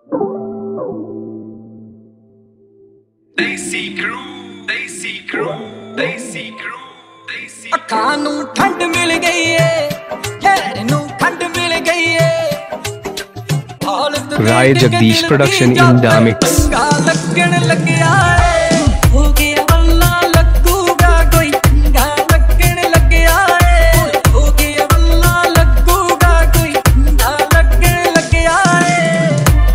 ਅੱਖਾਂ ਨੂੰ ਠੰਡ ਮਿਲ ਗਈ ਏ, ਚਿਹਰੇ ਨੂੰ ਖੰਡ ਮਿਲ ਗਈ ਏ। Rai Jagdish production in the mix. ਲੱਗਣ ਲੱਗਿਆ ਏ, ਹੋ ਗਿਆ ਵੱਲਾ ਲੱਗੂਗਾ ਕੋਈ ਚੰਗਾ ਲੱਗਣ ਲੱਗਿਆ ਏ, ਹੋ ਗਿਆ ਵੱਲਾ ਲੱਗੂਗਾ ਕੋਈ ਚੰਗਾ ਲੱਗਣ ਲੱਗਿਆ ਏ।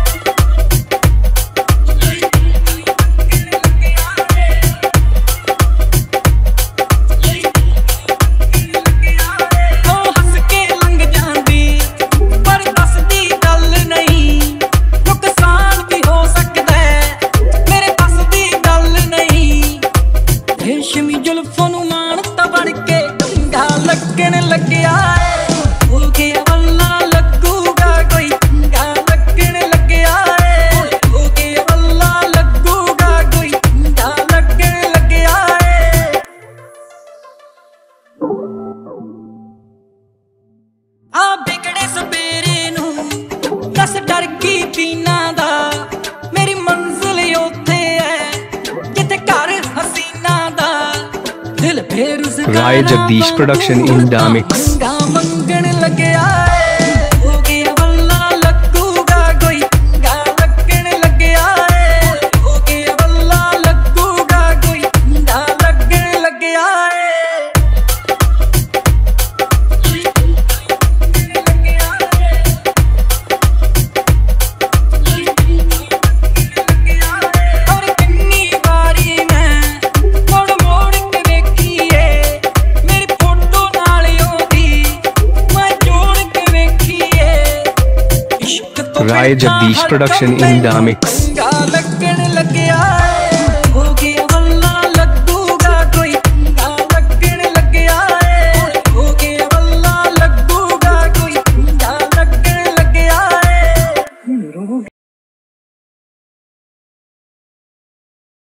ਉਹ ਹੱਸ ਕੇ ਲੰਘ ਜਾਂਦੀ ਪਰ ਦੱਸਦੀ ਗੱਲ ਨਹੀਂ, ਨੁਕਸਾਨ ਵੀ ਹੋ ਸਕਦਾ ਮੇਰੇ ਬਸ ਦੀ ਗੱਲ ਨਹੀਂ। ਰੇਸ਼ਮੀ ਜ਼ੁਲਫਾਂ ਨੂੰ ਮਾਣਤਾ ਬਣ ਕੇ ਚੰਗਾ ਲੱਗਣ ਲੱਗਿਆ ਏ, ਹੋ ਗਿਆ ਵੱਲਾ ਲੱਗੂਗਾ ਕੋਈ ਚੰਗਾ ਲੱਗਣ ਲੱਗਿਆ ਏ, ਹੋ ਗਿਆ ਵੱਲਾ ਲੱਗੂਗਾ ਕੋਈ ਚੰਗਾ ਲੱਗਣ ਲੱਗਿਆ ਏ। ਆ ਬਿਗੜੇ ਸਵੇਰੇ ਨੂੰ ਦੱਸ ਡਰ ਕੀ ਪੀਣਾ ਦਾ, ਮੇਰੀ ਮੰਜ਼ਿਲ ਉੱਥੇ ਐ ਜਿੱਥੇ ਘਰ ਹਸੀਨਾ ਦਾ। ਦਿਲ ਫੇਰ ਉਸ Rai Jagdish production in the mix. ਮੰਗਣ ਲੱਗਿਆ ਏ, ਹੋ ਗਿਆ ਵੱਲਾ ਲੱਗੂਗਾ ਕੋਈ ਚੰਗਾ ਲੱਗਣ ਲੱਗਿਆ ਏ, ਹੋ ਗਿਆ ਵੱਲਾ ਲੱਗੂਗਾ ਕੋਈ ਚੰਗਾ ਲੱਗਣ ਲੱਗਿਆ ਏ। ਔਰ ਕਿੰਨੀ ਵਾਰੀ ਮੈਂ ਮੋੜ ਮੋੜ ਕੇ ਵੇਖੀਏ, ਮੇਰੀ ਫੋਟੋ ਨਾਲ ਉਹਦੀ ਮੈਂ ਜੋੜ ਕੇ ਵੇਖੀਏ। ਇਸ਼ਕ ਤੋਂ Rai Jagdish production in the mix. ਚੰਗਾ ਲੱਗਣ